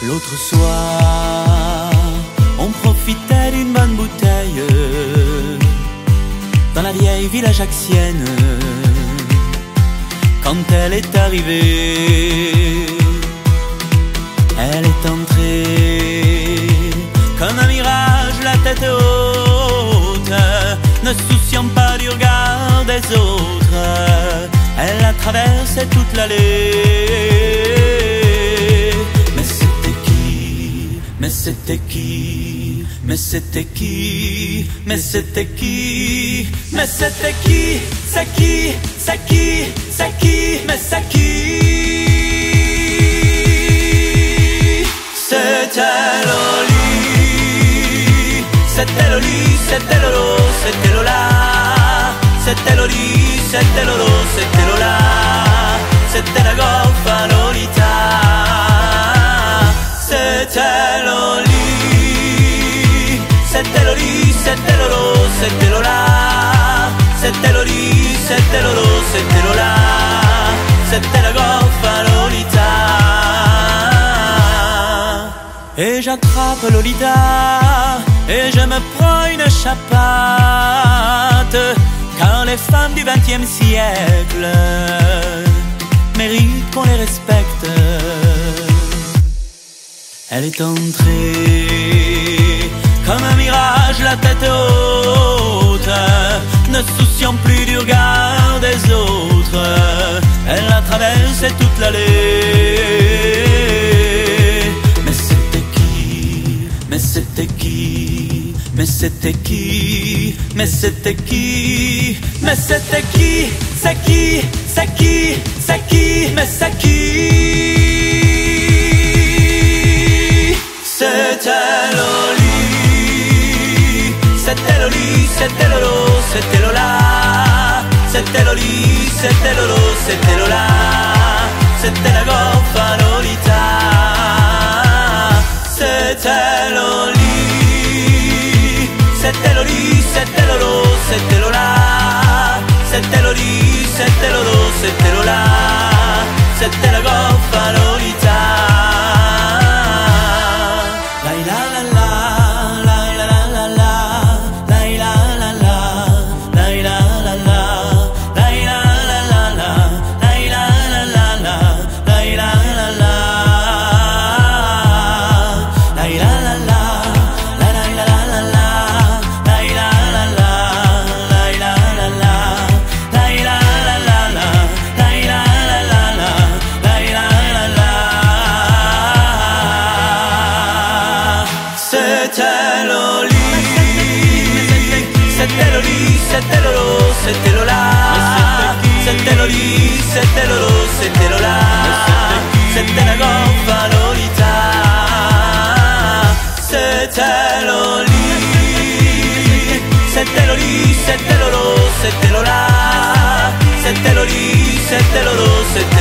L'autre soir, on profitait d'une bonne bouteille dans la vieille ville ajaxienne. Quand elle est arrivée, elle est entrée comme un mirage, la tête haute, ne souciant pas du regard des autres. Elle a traversé toute l'allée. Mais c'était qui? Mais c'était qui? Mais c'était qui? Mais c'était qui? C'est qui? C'est qui? C'est qui? Mais c'est qui? C'était Loli. C'était Loli, c'était Lolo, c'était Lola. C'était Loli, c'était Lolo, c'était Lola. C'était la goffa Lolita. C'était Loli, c'était Loli, c'était Lolo, c'était Lola. C'était Loli, c'était Lolo, c'était Lola. C'était la goffa Lolita. Et j'attrape Lolita et je me prends une chapate, car les femmes du XXe siècle méritent qu'on les respecte. Elle est entrée comme un mirage, la tête haute, ne souciant plus du regard des autres. Elle a traversé toute l'allée. Mais c'était qui? Mais c'était qui? Mais c'était qui? Mais c'était qui? Mais c'était qui? C'est qui? C'est qui? C'est qui? Mais c'est qui? C'était Loli, c'était Loli, c'était Lolo, c'était Lola. C'était Loli, c'était Lolo, c'était Lola. C'était la goffa Lolita. C'était Loli, c'était Loli, c'était Lolo, c'était Lola. C'était Loli, c'était Lolo, c'était Lola. C'était la goffa Lolita. C'était Loli, c'était Loli, c'était Lolo, c'était Lola. C'était Loli, c'était Lolo, c'était Lola. C'était la goffa Lolita. C'était Loli, c'était Loli, c'était Lolo, c'était Lola. C'était Loli, c'était Lolo, c'était